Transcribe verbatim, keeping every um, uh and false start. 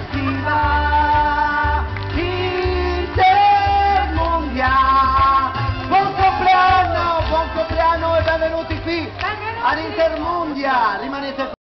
Viva Intermundia! Buon compleanno, buon compleanno e benvenuti qui all'Intermundia! Rimanete